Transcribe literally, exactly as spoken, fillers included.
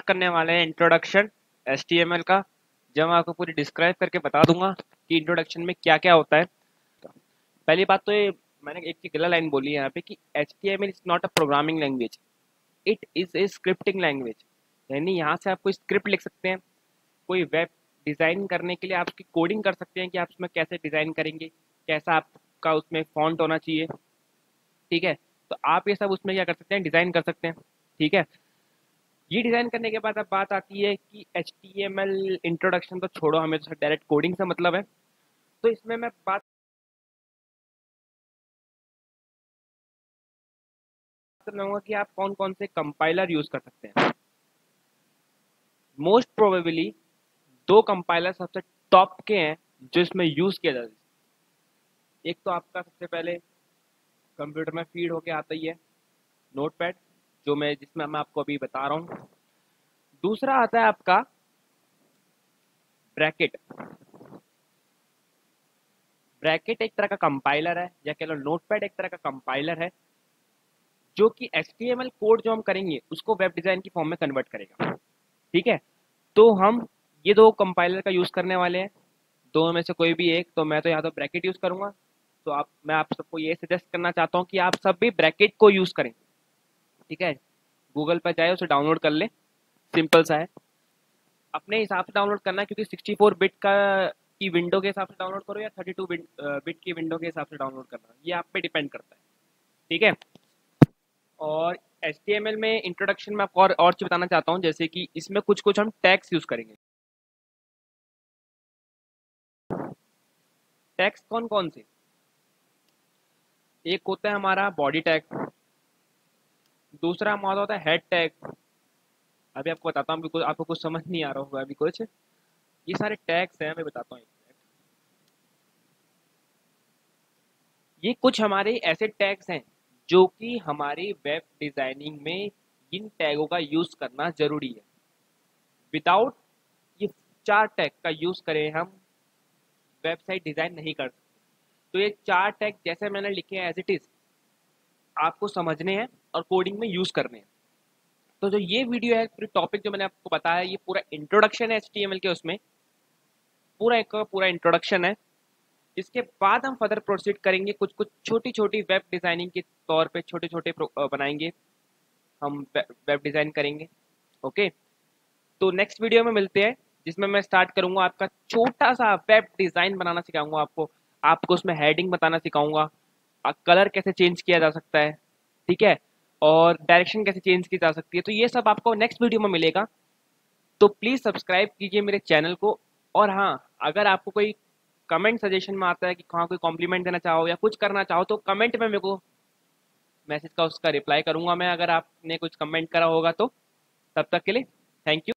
करने वाले हैं introduction H T M L का, जब मैं आपको पूरी डिस्क्राइब करके बता दूंगा कि इंट्रोडक्शन में क्या क्या होता है। पहली बात तो ये मैंने एक की गलत लाइन बोली है यहाँ पे कि H T M L is not a programming language, it is a scripting language. यानी यहाँ से आप कोई स्क्रिप्ट लिख सकते हैं, कोई वेब डिज़ाइन करने के लिए आप उसकी कोडिंग कर सकते हैं कि आप उसमें कैसे डिज़ाइन करेंगे, कैसा आपका उसमें फॉन्ट होना चाहिए। ठीक है, तो आप ये सब उसमें क्या कर सकते हैं, डिज़ाइन कर सकते हैं। ठीक है, ये डिज़ाइन करने के बाद अब बात आती है कि H T M L introduction तो छोड़ो, हमें तो डायरेक्ट कोडिंग से मतलब है। तो इसमें मैं बात करूँगा कि आप कौन कौन से कंपाइलर यूज़ कर सकते हैं। मोस्ट प्रोबेबली दो कंपाइलर सबसे टॉप के हैं जो इसमें यूज़ किया जाता है। एक तो आपका सबसे पहले कंप्यूटर में फीड होके आता ही है नोटपैड, जो मैं जिसमें मैं आपको अभी बता रहा हूँ। दूसरा आता है आपका ब्रैकेट। ब्रैकेट एक तरह का कंपाइलर है, या कह लो नोटपैड एक तरह का कंपाइलर है, जो कि H T M L code जो हम करेंगे उसको वेब डिज़ाइन की फॉर्म में कन्वर्ट करेगा। ठीक है, तो हम ये दो कंपाइलर का यूज़ करने वाले हैं, दोनों में से कोई भी एक। तो मैं तो यहाँ तो ब्रैकेट यूज़ करूँगा, तो आप मैं आप सबको ये सजेस्ट करना चाहता हूँ कि आप सब भी ब्रैकेट को यूज़ करें। ठीक है, गूगल पर जाए उसे डाउनलोड कर लें, सिंपल सा है। अपने हिसाब से डाउनलोड करना है, क्योंकि सिक्सटी फोर बिट का की विंडो के हिसाब से डाउनलोड करो या थर्टी टू बिट की विंडो के हिसाब से डाउनलोड करना, ये आप पे डिपेंड करता है। ठीक है, और एच टी एम एल में इंट्रोडक्शन में आपको और और चीज़ बताना चाहता हूँ, जैसे कि इसमें कुछ कुछ हम टैग्स यूज़ करेंगे। टैग्स कौन कौन से? एक होता है हमारा बॉडी टैग, दूसरा हमारा होता है हेड टैग। अभी आपको बताता हूँ, बिल्कुल आपको कुछ समझ नहीं आ रहा होगा अभी कुछ। ये सारे टैग्स हैं, मैं बताता हूँ एक मिनट। ये कुछ हमारे ऐसे टैग्स हैं जो कि हमारी वेब डिजाइनिंग में इन टैगों का यूज करना जरूरी है। विदाउट ये चार टैग का यूज करें हम वेबसाइट डिजाइन नहीं कर सकते। तो ये चार टैग जैसे मैंने लिखे हैं एज इट इज आपको समझने हैं और कोडिंग में यूज करने हैं। तो जो ये वीडियो है, पूरी टॉपिक जो मैंने आपको बताया, ये पूरा इंट्रोडक्शन है एच टी एम एल के, उसमें पूरा एक पूरा इंट्रोडक्शन है। इसके बाद हम फर्दर प्रोसीड करेंगे, कुछ कुछ छोटी छोटी वेब डिजाइनिंग के तौर पे छोटे छोटे बनाएंगे, हम वेब डिजाइन करेंगे। ओके, तो नेक्स्ट वीडियो में मिलते हैं, जिसमें मैं स्टार्ट करूंगा आपका छोटा सा वेब डिजाइन बनाना सिखाऊंगा आपको। आपको उसमें हेडिंग बताना सिखाऊंगा, कलर कैसे चेंज किया जा सकता है, ठीक है, और डायरेक्शन कैसे चेंज की जा सकती है। तो ये सब आपको नेक्स्ट वीडियो में मिलेगा, तो प्लीज़ सब्सक्राइब कीजिए मेरे चैनल को। और हाँ, अगर आपको कोई कमेंट सजेशन में आता है कि कहाँ कोई कॉम्प्लीमेंट देना चाहो या कुछ करना चाहो, तो कमेंट में मेरे को मैसेज का उसका रिप्लाई करूंगा मैं, अगर आपने कुछ कमेंट करा होगा तो। तब तक के लिए थैंक यू।